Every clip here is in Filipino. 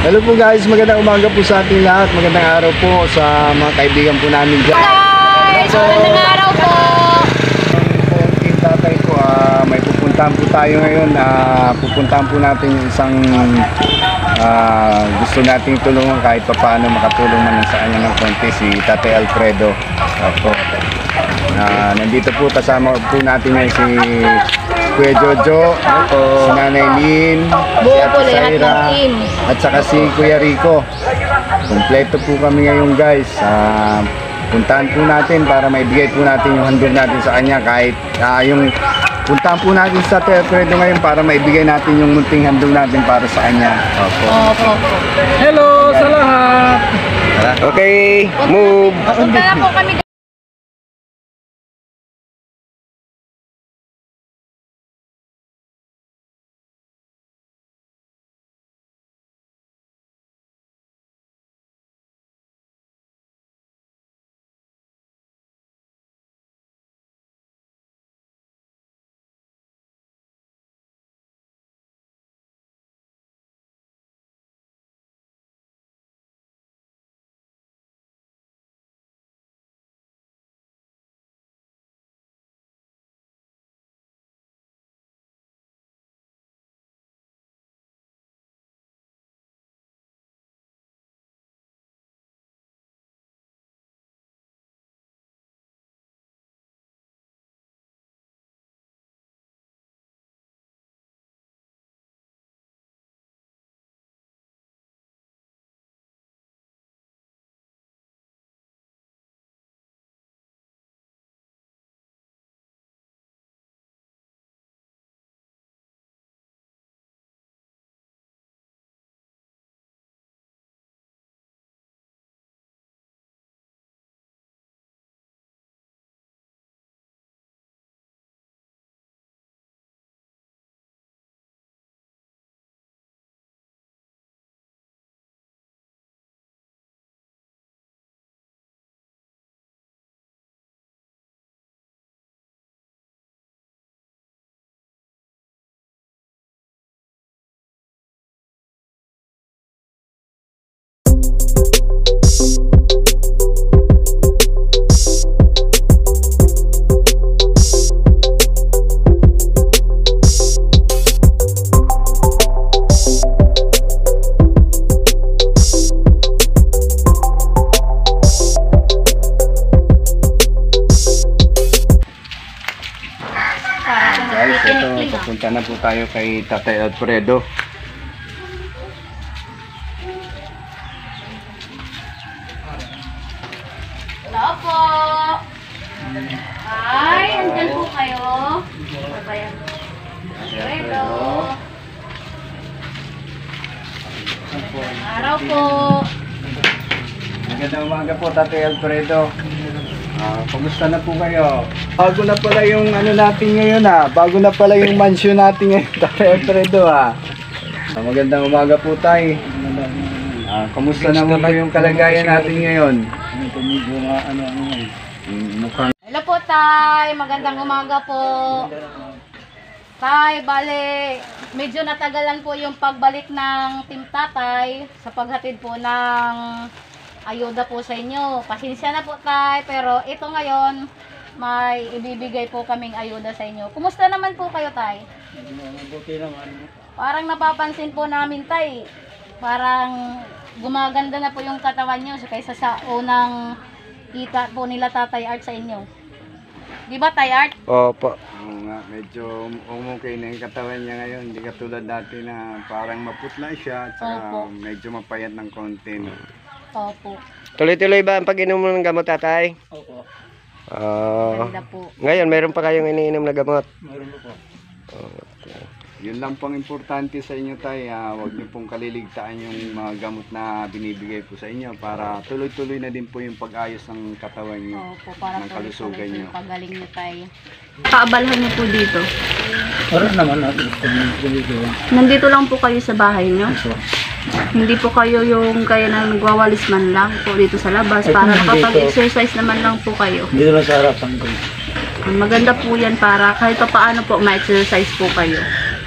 Hello po guys, magandang umaga po sa ating lahat. Magandang araw po sa mga kaibigan po namin dyan. Guys, magandang araw po. Team Tatay po, may pupuntahan po tayo ngayon. Pupuntahan po natin yung isang gusto nating tulungan kahit pa paano makatulong man sa kanya ng konti, si Tatay Alfredo. Nandito po kasama po natin ngayon si Kuya Jojo, si Nanay Lynn, si Ate Saira, at saka si Kuya Rico. Kompleto po kami ngayon guys. Puntahan po natin para maibigay po natin yung handog natin sa kanya, kahit yung puntahan po natin sa Tatay Alfredo ngayon para maibigay natin yung munting handog natin para sa kanya. Opo. Hello sa lahat. Okay, move. Punta na po kami. Papunta na po tayo kay Tatay Alfredo. Hello po. Ay, andyan po kayo. Alfredo. Magandang araw po. Magandang umaga po, Tatay Alfredo. Kumusta na po kayo? Bago na pala yung ano natin ngayon bago na pala yung mansion natin ngayon, Tatay Alfredo Magandang umaga po tay. Kumusta naman po yung kalagayan natin ngayon? Hello po, Tay. Magandang umaga po. Tay, bale, medyo natagalan po yung pagbalik ng Team Tatay sa paghatid po ng ayuda po sa inyo. Pasensya na po, Tay, pero ito ngayon may ibibigay po kaming ayuda sa inyo. Kumusta naman po kayo, Tay? Mabuti naman. Parang napapansin po namin, Tay, parang gumaganda na po yung katawan nyo kaysa sa unang kita po nila Tatay Art sa inyo. Di ba, Tay Art? Opo. Medyo umukay na yung katawan niya ngayon. Hindi katulad dati na parang maputla siya at saka medyo mapayat ng konti. Opo. Tuloy-tuloy ba ang pag-inom ng gamot, Tatay? Opo. Ganda po. Ngayon, meron pa kayong iniinom na gamot? Meron po. Yun lang pong importante sa inyo, Tay. Huwag niyo pong kaliligtaan yung mga gamot na binibigay po sa inyo para tuloy-tuloy na din po yung pag-ayos ng katawan niyo. Opo, para ng kalusugan niyo. pagaling niyo, Tay. Paabalahan niyo po dito. Meron naman natin. Nandito lang po kayo sa bahay niyo? Hindi po kayo yung kaya na nagwawalis man lang po dito sa labas para makapag-exercise naman lang po kayo. Dito lang sa harapan ko. Maganda po yan para kahit pa paano po ma-exercise po kayo.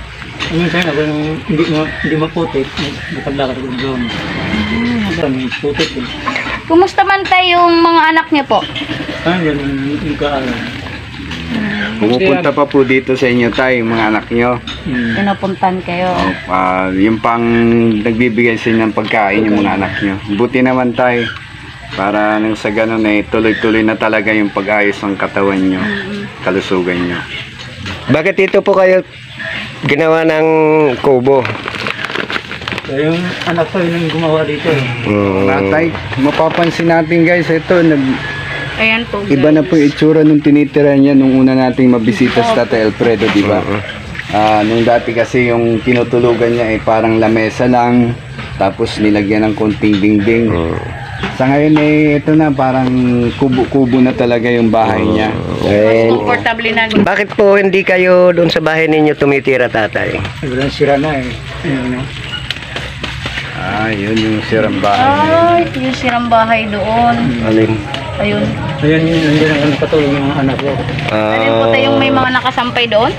Minsan ako yung hindi maputik, nakalakad ko doon. Kami putik eh. Kumusta man tayo yung mga anak niyo po? Ayun, yung kaalam. Pumupunta pa po dito sa inyo tayo, mga anak nyo. Pinupuntan kayo. Yung pang nagbibigay sa inyo ng pagkain yung mga anak nyo. Buti naman tayo. Para nang sa ganun eh, tuloy-tuloy na talaga yung pag-ayos ng katawan nyo, kalusugan nyo. Bakit dito po kayo ginawa ng kubo? Kaya yung anak ko yun yung gumawa dito eh. Natay, mapapansin natin guys, ito, Ayan po. iba na po yung itsura nung tinitira niya nung una nating mabisita sa Tatay Alfredo, di ba? Nung dati kasi yung tinutulugan niya ay parang lamesa lang, tapos nilagyan ng konting dingding. Sa ngayon eh, ito na parang kubo-kubo na talaga yung bahay niya. Comfortable na. Bakit po hindi kayo doon sa bahay ninyo tumitira, tatay? Walang sira na eh. Ayun, no? Yun yung sirang bahay. Ay, yung sirang bahay doon. Alin? Ayun. Ayun, nandiyan ang nakatulong yung mga anak ko. Alin po tayo yung may mga nakasampay doon?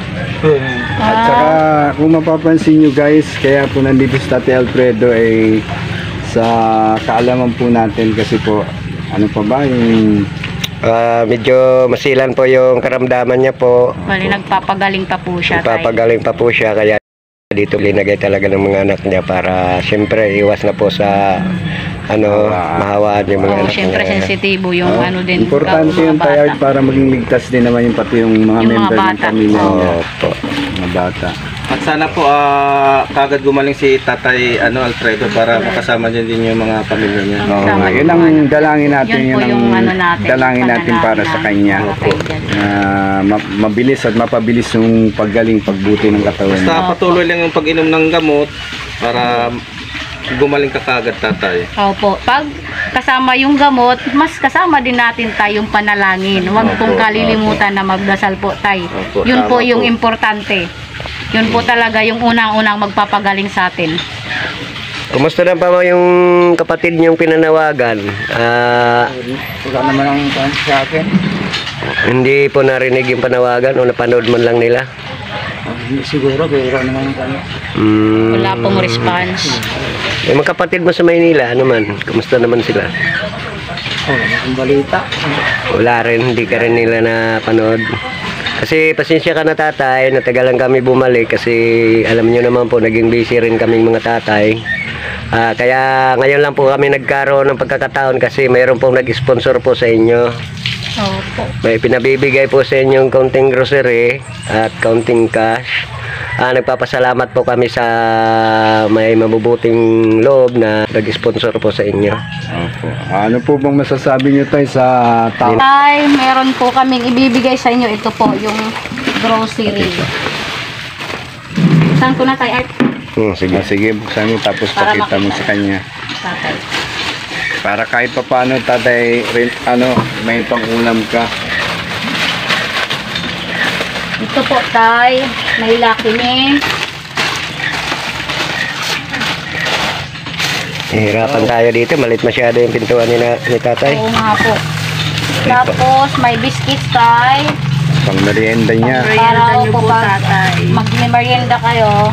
At saka kung mapapansin nyo guys, kaya po nandito sa Tatay Alfredo ay sa kaalaman po natin kasi po, ano pa ba yung Medyo masilan po yung karamdaman niya po. Bali, nagpapagaling pa po siya. Papagaling pa po siya, kaya dito linagay talaga ng mga anak niya para siyempre iwas na po sa mahawaan yung mga Oo, anak syempre niya. sensitibo yung ano din. importante mga yung bata. tayard para maging ligtas din naman yung pati yung mga Yung mga member ng bata. pamilya niya. Opo. Mga bata. At sana po kagad gumaling si Tatay Alfredo para makasama niya din yung mga pamilya niya. Oo Tama. nga, yun ang dalangin natin, Yun po yun yung ang ano natin, dalangin natin para sa kanya. Okay, dyan. Mabilis at mapabilis yung paggaling, pagbuti ng katawan niya. Basta patuloy lang yung pag-inom ng gamot para gumaling ka kagad, Tatay. Opo. Pag kasama yung gamot, mas kasama din natin tayong panalangin. Huwag pong kalilimutan na magdasal po tayo. Opo, Yun po tama yung po. importante. Yun po talaga yung unang-unang magpapagaling sa atin. Kumusta na pa mo yung kapatid niyong pinanawagan? Wala naman ang pan sa akin. Hindi po narinig yung panawagan o napanood man lang nila? Hindi siguro, kaya wala naman ang pan. Wala pong response. Yung mga kapatid mo sa Maynila, ano man? Kumusta naman sila? Wala naman balita. Wala rin, hindi ka rin nila napanood. Kasi pasensya ka na, tatay, natagalan kami bumalik kasi alam nyo naman po, naging busy rin kaming mga tatay. Kaya ngayon lang po kami nagkaroon ng pagkakataon kasi mayroon pong nag-sponsor po sa inyo. Opo. May pinabibigay po sa inyong kaunting grocery at kaunting cash. Nagpapasalamat po kami sa may mabubuting loob na nag-sponsor po sa inyo. Opo. Ano po bang masasabi niyo tayo sa tao? Ay, meron po kaming ibibigay sa inyo. Ito po, yung grocery. Saan ko na tayo, Art? Sige, sige, buksan mo tapos Para pakita mo sa kanya. Tatay. Para kahit pa paano tatay, may pang-ulam ka. Ito po, tay. May Lucky Me. Hihirapan tayo dito, malit masyado yung pintuan ni tatay. Oo nga po. Tapos, may biscuits, tay. Pang merienda niya. Para po pag mag-merienda kayo.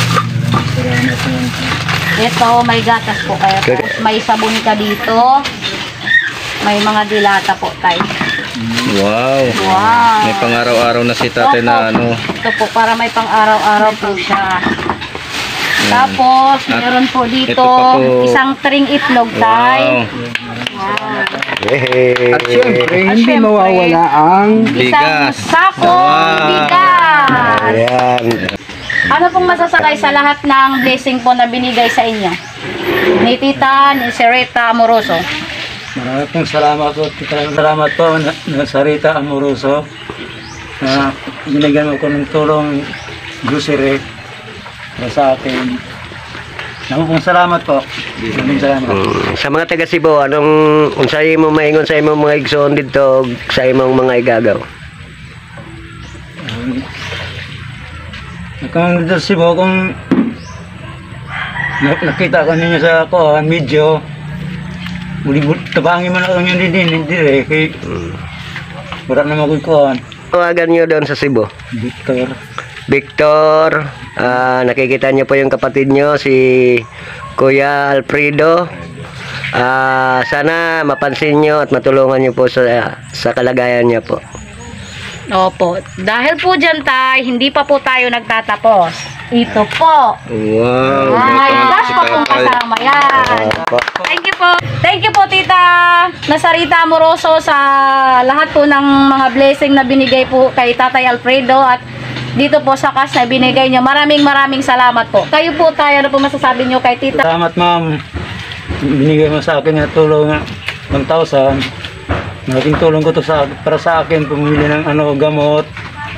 Ito, may gatas po kayo. Tapos, may sabon ka dito. May mga dilata po, tay. Wow. Wow. May pang-araw-araw na si Tatay na Opo. Ito po, para may pang-araw-araw po siya. Tapos, meron po dito Ito pa po. isang tring itlog, tay. Wow. Yehey! At syempre, hindi syempre, mawawala ang Isang Bigas. sako Wow. bigas. Ayan. Ano pong masasakay sa lahat ng blessing po na binigay sa inyo? Ni Tita, ni Sereta Amoroso. Marami pong salamat po. Salamat po na Sarita Amoroso na binigyan mo ko ng tulong grocery para sa akin. Naku pong salamat po. Maraming salamat. Sa mga taga Cebu, anong unsay mo maingon sa imong mga igsoon dito sa imong mga igagaw? Kung dito si Bo, kung nakita ko ninyo sa ako, medyo tabangin man ako nyo din, hindi eh. Kaya wala naman ko kuhan. Tawagan nyo doon sa Cebu. Victor. Victor. Nakikita niyo po yung kapatid niyo, si Kuya Alfredo. Sana mapansin niyo at matulungan niyo po sa kalagayan niya po. Opo. Dahil po dyan tay, hindi pa po tayo nagtatapos. Ito po. Wow. Ay, last pa pong kasama yan. Thank you po. Thank you po Tita Nasarita Amoroso sa lahat po ng mga blessing na binigay po kay Tatay Alfredo at dito po sa cash na binigay niyo. Maraming salamat po. Kayo po tayo, ano po masasabi niyo kay Tita? Salamat ma'am. Binigay mo sa akin na tulong ng 1,000. Malaking tulong ko to para sa akin pumili ng gamot.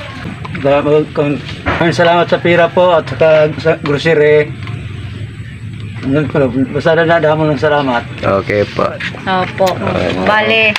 Salamat sa pira po at sa grocery. Basta na damo ng salamat. Okay po. Opo. Bale.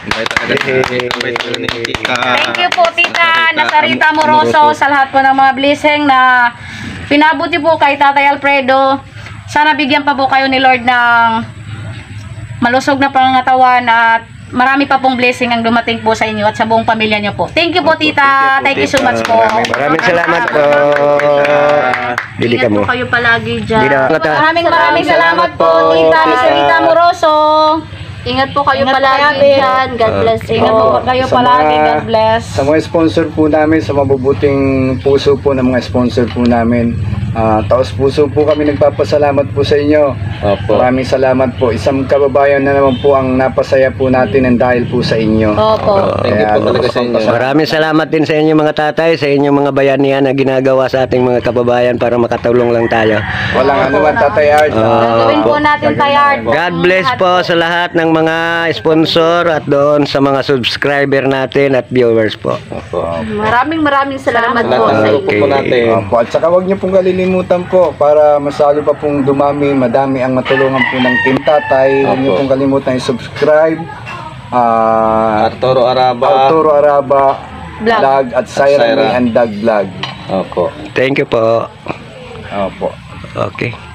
Thank you po Tita Nasarita Amoroso sa lahat po ng mga blessing na pinabuti po kay Tatay Alfredo. Sana bigyan pa po kayo ni Lord ng malusog na pangangatawan at marami pa pong blessing ang dumating po sa inyo at sa buong pamilya niyo po. Thank you po Tita. Thank you so much po. Maraming salamat po. Dili ka Ingat mo. po kayo palagi dyan. Dili ka. Maraming salamat po Tita Nasarita Amoroso. Ingat po kayo palagi dyan. God bless po. Ingat po kayo palagi. God bless. Sa mga sponsor po namin, sa mabubuting puso po ng mga sponsor po namin, taos puso po kami nagpapasalamat po sa inyo. Opo. Maraming salamat po. Isang kababayan na naman po ang napasaya po natin ng dahil po sa inyo. Opo. Thank you po talaga sa inyo. Maraming salamat din sa inyong mga tatay, sa inyong mga bayanihan na ginagawa sa ating mga kababayan para makatulong lang tayo. Walang anuman, Tatay Art. Gagawin po natin tayard. God bless po sa lahat ng mga sponsor at doon sa mga subscriber natin at viewers po. Maraming salamat po sa inyo. Opo po natin. Opo, at saka huwag niyo pong kalilimutan po para masalo pa pong madami ang matulungan po ng Team Tatay. Huwag niyo Opo. pong kalimutan i-subscribe. Arturo Araba. Arturo Araba Vlog. Vlog at Syra Syra. May Andag Vlog. Opo. Thank you po. Opo. Okay.